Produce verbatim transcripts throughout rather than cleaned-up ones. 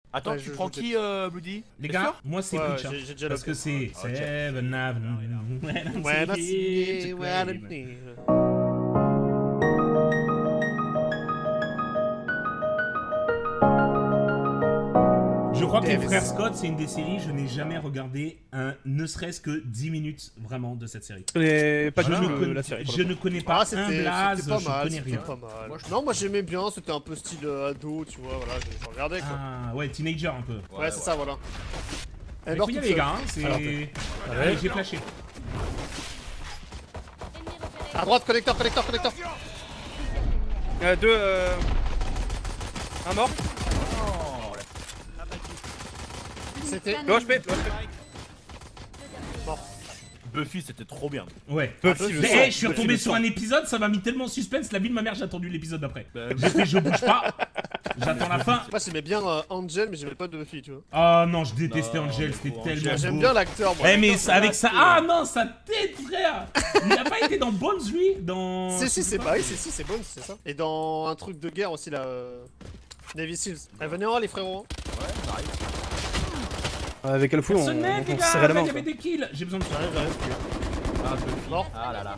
Attends, Ouais, tu je- prends je qui, euh, Bloody? Les T'es gars, sûr? moi c'est Ouais, Bleach. hein. j'ai- j'ai déjà Parce que loqué. c'est Ok. Seven Avenue. Ouais, merci. Ouais, merci. Je crois que les Davis. frères Scott, c'est une des séries, je n'ai jamais regardé un, ne serait-ce que dix minutes vraiment de cette série. Et pas Je, du ne, tout connais, la série. pour je le ne coup. connais pas Ah, un c'était blaze, c'était pas je mal, connais c'était rien. pas mal. Non, moi j'aimais bien, c'était un peu style euh, ado, tu vois, voilà, je je regardais quoi. Ah ouais, teenager un peu. Ouais, c'est ça, voilà. Elle Il meurt faut y toute aller les seule. gars, hein, c'est... Alors, Allez, j'ai flashé. À droite, connecteur, connecteur, connecteur. Euh, deux. Euh... Un mort. C'était. Le H P. Le H P. Buffy, c'était trop bien. Ouais. Buffy le Mais sang, hey, je suis Buffy retombé le sur sang. un épisode, ça m'a mis tellement en suspense, la vie de ma mère, j'ai attendu l'épisode d'après. Bah, J'ai fait, je bouge pas, j'attends la fin. Moi j'aimais bien euh, Angel, mais j'aimais pas Buffy, tu vois. Oh non, je détestais Non, Angel, mais c'était pour tellement Angel, J'aime beau. bien l'acteur, moi. Eh mais L'acteur, ça- avec ça, l'acteur. ah non, ça tête frère. Il a pas été dans Bones lui, dans... Si, si, c'est pas, oui, c'est si, c'est bon, c'est ça. Et dans un truc de guerre aussi, là. euh, Navy Seals. Eh, venez en haut, les frérots. Ouais, ça arrive. Avec quel fou on, Personne m'aide les on gars, serrait la là, main. il y avait des kills, j'ai besoin de ça. J'arrive, j'arrive. Ah, Buffy. Mort. Ah là là.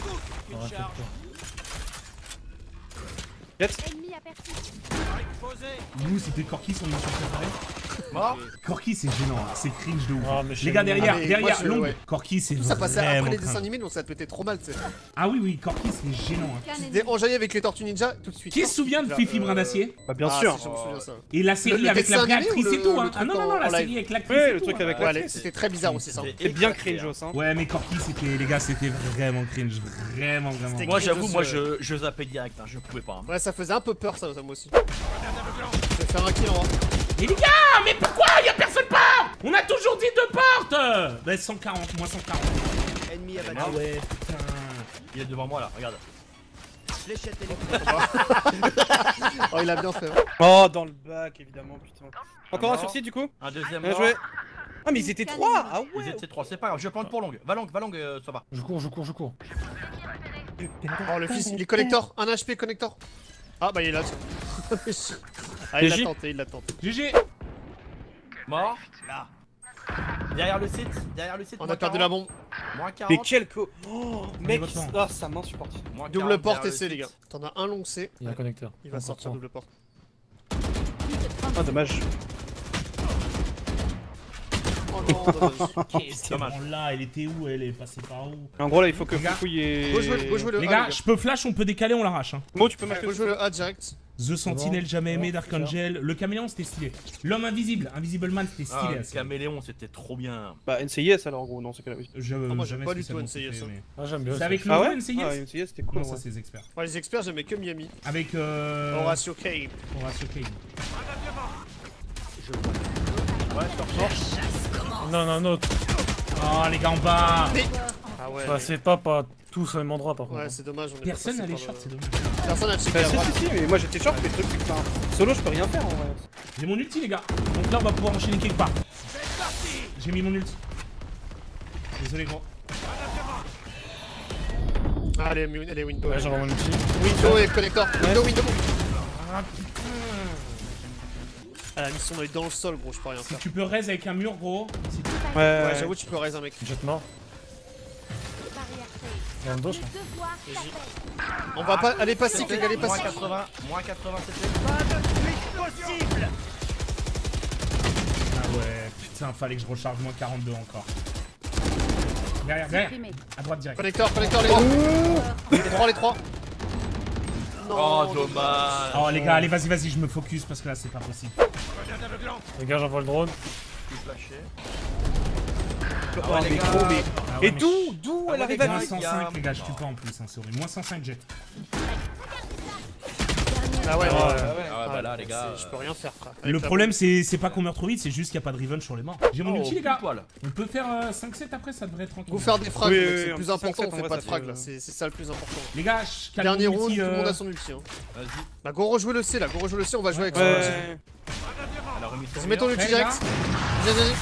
Ennemi aperçu. Nous c'était Corky son mission préférée. Mort. Corky c'est gênant, hein, c'est cringe de ouf. Oh, mais Les gars derrière, Ah, mais derrière, moi, je- Long, ouais. Corky c'est Tout ça passait vraiment après les dessins cringe. animés, donc ça te mettait trop mal, tu sais. Ah oui oui, Corky c'est gênant. hein. Qu'un Des ennemi. enjaillés avec les Tortues Ninja, tout de suite. Qui se souvient de Là, Fifi euh, Brin d'Acier? Bah bien ah, sûr. si, je me souviens ça. Et la série Le- le avec la dessin vraie animé actrice ou et le- tout le hein. truc Ah non non non, en la live série avec l'actrice Ouais, et le tout, truc hein. avec Ouais, la les- c'était très bizarre aussi ça. Et bien cringe hein. Ouais mais Corky c'était, les gars c'était vraiment cringe, vraiment vraiment. C'était- Moi, Cringe j'avoue, aussi, moi, ouais. je, je zappais direct, hein, je pouvais pas. hein. Ouais, ça faisait un peu peur ça, ça moi aussi. Je vais faire un kill en haut. Et les gars, mais pourquoi y'a personne part? On a toujours dit deux portes. Bah cent quarante, moins cent quarante. Ennemi abattu. Ah ouais, putain. Il est devant moi là, regarde. Oh, il a bien fait. hein. Oh dans le bac évidemment putain. Encore un mort. sur site du coup. Un deuxième Bien mort. joué. Ah mais ils étaient trois. Ah Ils ouais. étaient trois, c'est pas grave, je vais prendre pour long. Va long, va long, euh, ça va. Je cours, je cours, je cours. Oh, le fils, il est connecteur. Un H P connecteur. Ah, bah il est là. tiens. Ah, il l'a T J. tenté, il l'a tenté. G G. Mort. Là. Derrière le site, derrière le site. On moins a perdu quarante, la bombe. Moins quarante. Mais quel co. Oh mec. votre temps. Ah ça m'insupporte. moins Double quarante porte derrière et C, le les gars. site. T'en as un long C. Il y a un connecteur. Il va Encore sortir trois. double porte. Ah dommage. Oh non, dommage. Qu'est-ce Dommage. qu'elle là, elle était où? Elle est passée par où? En gros là il faut que Les gars. Fouille et. Go jouer, go jouer le Les A, gars, je peux flash, on peut décaler, on l'arrache. Hein. Mo tu peux Ouais, m'acheter go le jouer le A direct. The Sentinel, jamais aimé, Ouais, Dark c'est ça. Angel. Le caméléon, c'était stylé. L'homme invisible, Invisible Man, c'était Ah, stylé. le ça. caméléon, c'était trop bien. Bah N C I S alors gros non c'est que là oui. Je, moi, j'aime jamais pas du tout spécialement N C I S, kiffé, hein. mais- Ah, j'aime bien. C'est ça. avec le Ah logo ouais N C I S? Ah N C I S c'était cool Non, ça ouais. c'est les experts. Ouais, les experts, j'aimais que Miami. Avec euh... Horatio Cape. Horatio Kane. Ouais, sur fort. Non, non, non. Oh les gars en bas. Ah ouais. Bah, c'est pas pas tous au même endroit par contre. Ouais, c'est dommage. On est Personne pas n'a les passé shorts, par c'est le- dommage. Personne n'a checké Bah à si droite. si si mais moi j'étais short mais le truc c'est que enfin, solo je peux rien faire en vrai. J'ai mon ulti les gars. Donc là on va pouvoir enchaîner quelque part. J'ai mis mon ulti. Désolé gros. Ah, allez, mi- allez, window. Ouais, j'envoie mon ulti. Window et connecteur. Window, window. Ah putain. Ah, la mission est dans le sol, gros, je peux rien Si faire. tu peux raise avec un mur gros. Si tu... Ouais, Ouais, ouais. j'avoue, tu peux raise un mec. Jet mort. Barrière créée. Dans le dos, Le je crois. devoir s'appelle. On va pas aller passif, les gars, les Moins passifs. quatre-vingts, moins quatre-vingts, c'était. Ah ouais, putain, fallait que je recharge moins quarante-deux encore. Derrière, derrière. Supprimé. À droite direct. Connecteur, connecteur, les trois. Les trois, les trois. Oh, dommage. Oh les gars, allez vas-y, vas-y, je me focus parce que là c'est pas possible. Les gars, j'envoie le drone. Je suis flashé. Oh, ouais, les mais gars. gros, mais. Ah ouais, Et mais d'où D'où Ah elle ouais, arrive les à gars, moins vite cent il y a- cinq les gars, je tue pas en plus, hein, c'est horrible. Moins cent cinq jet. Ah ouais, ouais. Ah ouais. Ah ouais, bah là, les gars. c'est- Je peux rien faire, frère. Le Avec la problème c'est c'est pas qu'on meurt trop vite, c'est juste qu'il n'y a pas de revenge sur les morts. J'ai mon Oh, ulti les gars. poil. On peut faire euh, cinq sept après, ça devrait être tranquille. Vous faire des frags, Oui, mec, oui, c'est oui, le un plus petit important, cinq sept, on en fait vrai, pas de ça frags fait, là, euh, c'est c'est ça le plus important. Les gars, je calme Dernier mon round, ulti, tout le monde euh, a son ulti. Hein. Vas-y. Bah, go rejouer le C là, go rejouer le C, on va jouer avec son ulti. Ouais. Elle a remis son Vas-y, mets ton mur. ulti Ouais, les direct. Vas-y, vas-y.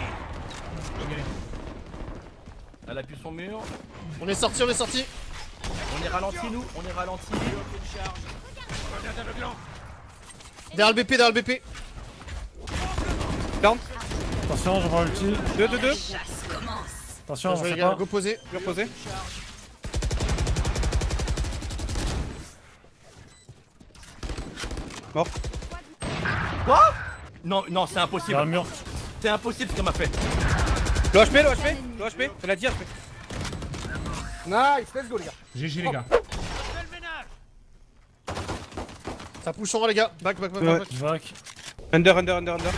Elle appuie son mur. On est sorti, on est sorti. On est ralenti, nous. On est ralenti. Derrière le B P, derrière le B P. Down. Attention, j'envoie ulti. deux, deux, deux. Attention, Je on vais fait les gars, pas. go poser. Je vais reposer. Mort. Quoi? Non, non, c'est Il y a un impossible. mur. C'est impossible ce qu'elle m'a fait. Le H P, le H P, le H P. Elle a dit H P. Nice, let's go les gars. G G les gars. Ça pousse en haut les gars. Back, back, back, Ouais. back. Vac. Under, under, under, under.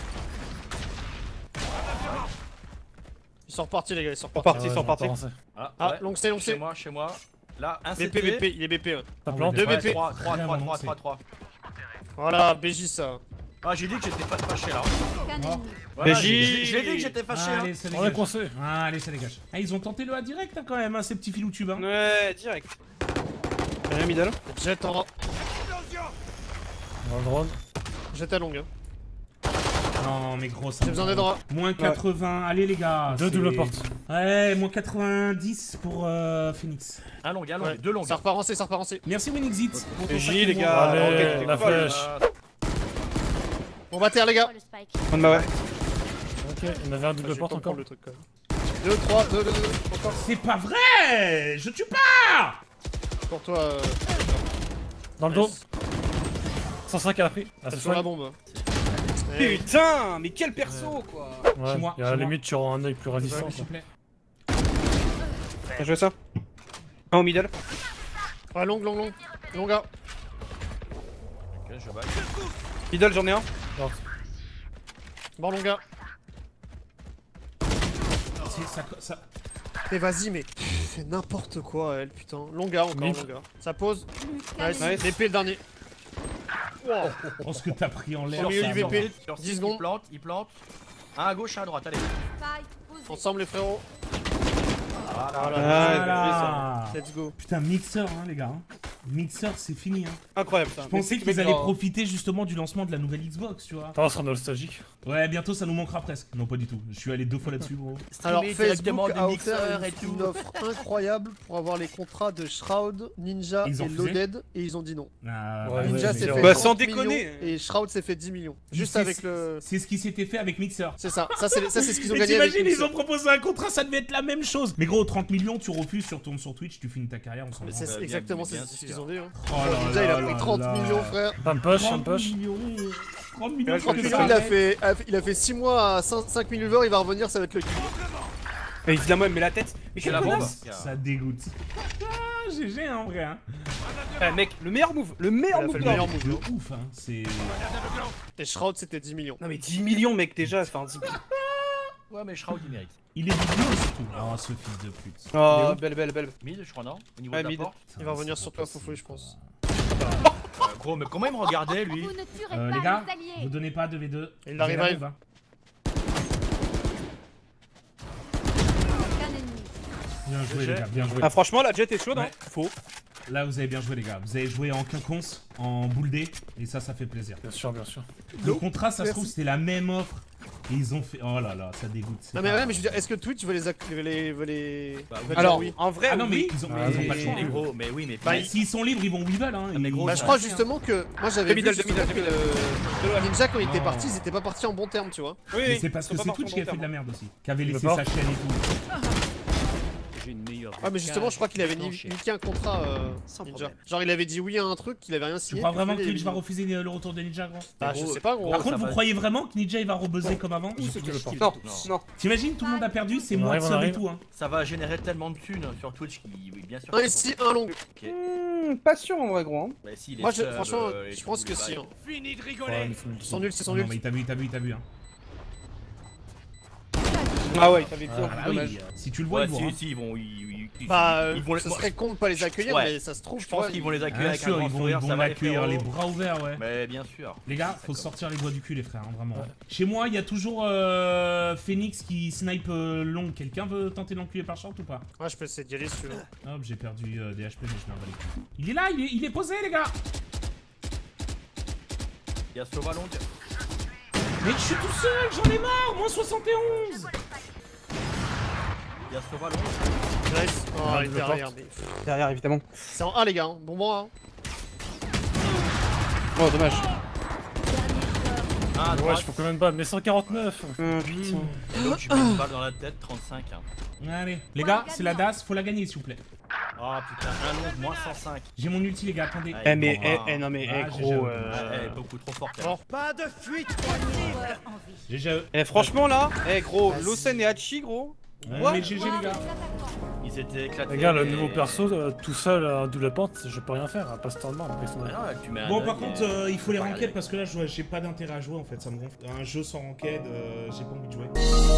Ils sont repartis les gars, ils sont Ils sont repartis. partis, Ah ils ouais, sont j'ai partis. avancé. Ah, Ah, ouais. long C, long Chez C. moi, chez moi. Là, un B C P, T. B P, il est B P. Ouais. Ça Ah, plante. Deux B P. trois, trois, Vraiment, trois, trois, c'est- trois, trois. Voilà, B J ça. Ah, j'ai dit que j'étais pas fâché là. Qu'un ennemi. Voilà, B J. j'ai- j'ai dit que j'étais fâché. hein. Allez, ça On est dégage. coincé. Allez, ça dégage. Ah, ils ont tenté le A direct hein, quand même, hein, ces petits filous tubes. Hein. Ouais, direct. Rien middle. Jet en On va le drone. Jet à longue. Hein. Non, mais gros, ça. J'ai besoin des draps. Moins quatre-vingts. Allez, les gars. Deux c'est- doubles portes. Ouais, moins quatre-vingt-dix pour euh, Phoenix. Un long, un long, Ouais. deux longs. Ça repart en C, ça repart en C. Merci Winexit. pour ton J, sac les de gars. mots. Ah, Allez, ok, la t'es folle. flèche. On va terre les gars. Oh, le spike. On bah ouais. Ok, il y en avait un double J'ai le porte temps de encore. prendre le truc quand même. deux, trois, deux, deux, deux. Encore C'est pas vrai. Je tue pas. pour toi. Euh... Dans le dos. cent cinq à la pris. Ah, T'as c'est sur la chouette. bombe. Eh, Putain, mais quel perso quoi. Ouais, Chez moi, il y a chez à la moi. limite, tu auras un œil plus résistant. S'il te plaît. Bien joué ça. Un au middle. Ah, long, long, long. Long gars. Ok, je back. Middle, j'en ai un. Porte. Bon, long gars. C'est- Ça, ça... Mais vas-y, mais. Pff, Fais n'importe quoi, elle, putain. Long gars, encore, Mid. long gars. Ça pose. Qu'un Nice. ennemi. B P le dernier. Oh, ce que t'as pris en l'air. Au milieu ça du va. V P. Sur dix six, secondes. Il plante, il plante. Un à gauche, un à droite, allez. Spike posé. Ensemble, les frérots. Voilà. Voilà. Let's go. Putain, mixeur, hein, les gars. Mixeur, c'est fini. Hein. Incroyable ça. Je pensais qu'ils allaient profiter justement du lancement de la nouvelle Xbox, tu vois. Attends, on sera nostalgique. Ouais, bientôt ça nous manquera presque. Non, pas du tout. Je suis allé deux fois là-dessus, gros. Alors, Streamer Facebook directement des a mixeurs offert et une, tout. une offre incroyable pour avoir les contrats de Shroud, Ninja Ils ont et refusé Loaded et ils ont dit non. Ah, Ouais, Ninja ouais, s'est ouais. fait Bah, trente sans déconner. millions et Shroud s'est fait dix millions. Juste C'est- avec le. C'est ce qui s'était fait avec Mixer. C'est ça, ça c'est ça, c'est ce qu'ils ont Mais gagné avec t'imagines, ils Mixer. ont proposé un contrat, ça devait être la même chose. Mais gros, trente millions, tu refuses, tu retournes sur Twitch, tu finis ta carrière, on s'en Mais branle. c'est bien, exactement bien c'est ce sûr. qu'ils ont dit. Hein. Oh là Ninja il a là pris là trente là. millions frère. Un push, un trente push. millions. trente millions, trente je millions fais il a ça. fait il a fait six mois à cinq mille viewers, il va revenir, ça va être le kill. Mais évidemment, elle met la tête. Mais C'est quelle la bombe. connasse. Ça dégoûte. Ah, G G, hein, en vrai. Hein. Eh mec, le meilleur move. Le Il meilleur a move fait le de meilleur leur- move. De hein. ouf, hein. C'est. Et Shroud c'était dix millions. Non mais dix millions mec déjà, enfin dix millions. Ouais, mais Shroud il mérite. Il est vidéo surtout. Oh, ce fils de pute. Oh, belle, belle, belle. Mid, je crois, non? Au niveau Ouais, de la mid. porte. Il va revenir sur toi Foufou je pense. Euh, gros, mais comment il me regardait lui? Vous ne tuerez Euh, pas les gars, les alliés. vous donnez pas deux v deux. Il J'ai la la revive. move, hein. Qu'un ennemi. Bien joué, G G. les gars, bien joué. Ah franchement, la jet est chaude hein. Ouais. Faux. Là, vous avez bien joué, les gars. Vous avez joué en quinconce, en boule D, et ça, ça fait plaisir. Bien sûr, bien sûr. Le contrat, ça se Merci. trouve, c'était la même offre. Et ils ont fait. Oh là là, ça dégoûte. c'est Non mais pas- ouais mais je veux dire, est-ce que Twitch veut les ac- veut les veut les Bah, veut dire Alors, oui. en vrai, Ah non, mais oui. ils ont, Ah, ils ont pas le choix. Mais gros, mais oui, mais Bah, pas. s'ils sont libres, ils vont où ils veulent. Hein. mais gros, Ils- Bah je ça crois fait, hein. justement que moi j'avais Le vu middle, le justement middle, que le le Ninja quand il était Non. parti, ils étaient pas partis en bon terme, tu vois. Oui, Mais oui. c'est parce que Ils sont c'est pas Twitch qui a fait de la partis merde aussi. Qui avait Il laissé veut sa pas chaîne et tout. Ah mais justement je crois qu'il avait ni niqué un contrat euh, Ninja. Genre il avait dit oui à un truc qu'il avait rien Tu signé. crois puis vraiment que il avait Twitch dit va non. refuser le retour de Ninja, gros? Bah je Gros, sais pas gros. Par ça contre, vous va- croyez vraiment que Ninja il va rebuzzer comme avant? Non, Non. non. T'imagines, tout le monde a perdu, c'est On moi de arrive, on sub et arrive. tout. Hein. Ça va générer tellement de thunes sur Twitch qui, oui, bien sûr. Un qu'ils ici, un long. vont- Ok. Hmm, pas sûr en vrai gros. Hein. Bah, si, les Moi je, subs, franchement euh, et je tout, pense que les si. bails. Hein. Ouais, mais faut le Ils sont nuls, c'est son Non, nul. mais il t'a vu, il t'a vu, il t'a vu. Hein. Ah ouais, t'avais bien, Ah, bah dommage. oui, si tu le vois, Ouais, ils vont. si, hein. si, ils vont. Ils, ils- ils- Bah ils vont les- ce serait con de pas les accueillir Ouais. mais ça se trouve Je tu pense vois, qu'ils vont les accueillir Bien avec un sûr, grand ils vont, ils sourire, vont ça va les l'accueillir les frérots. bras ouverts, ouais. Mais bien sûr. Les gars, Ça faut comme- sortir les doigts du cul, les frères, hein, vraiment. Chez moi, il y a toujours euh, Phoenix qui snipe euh, long. Quelqu'un veut tenter de l'enculer par short ou pas? Ouais je peux essayer d'y aller si tu veux. Hop, j'ai perdu euh, des H P, mais je m'en bats les couilles. Il est là, il est, il est posé, les gars. Il y a Sova long. Mais je suis tout seul, j'en ai marre. Moins soixante et onze. Il y a Sova long. Nice. Oh Ah, il est double derrière porte. mais. Derrière évidemment. C'est en un les gars, hein. Bon bon hein. Oh dommage. Dernier joueur. Un à Ouais, droite. je fais combien de balles? Mais cent quarante-neuf. Oh putain. Donc tu mets une balle dans la tête, trente-cinq. Hein. Allez, les gars, c'est la D A S, faut la gagner s'il vous plaît. Oh putain, un onze, moins cent cinq. J'ai mon ulti les gars, attendez. Ah, Eh mais, bon, eh, ah. eh, non mais, Ah, eh j'ai gros, jamais- euh... Elle est beaucoup trop forte. elle. Bon. Joueur en vie. G G. Eh franchement là, eh gros, Lawson et Hachi gros. Ouais, mais G G les gars. Ils étaient éclatés. Regarde, le et- nouveau perso, euh, tout seul, à double pente, je peux rien faire, hein, pas standard. Ah non, là, tu mets un Bon œil par et- contre, euh, il faut les Ouais, ranked allez. parce que là je- j'ai pas d'intérêt à jouer en fait, ça me gonfle. Un jeu sans ranked, euh, j'ai pas envie de jouer.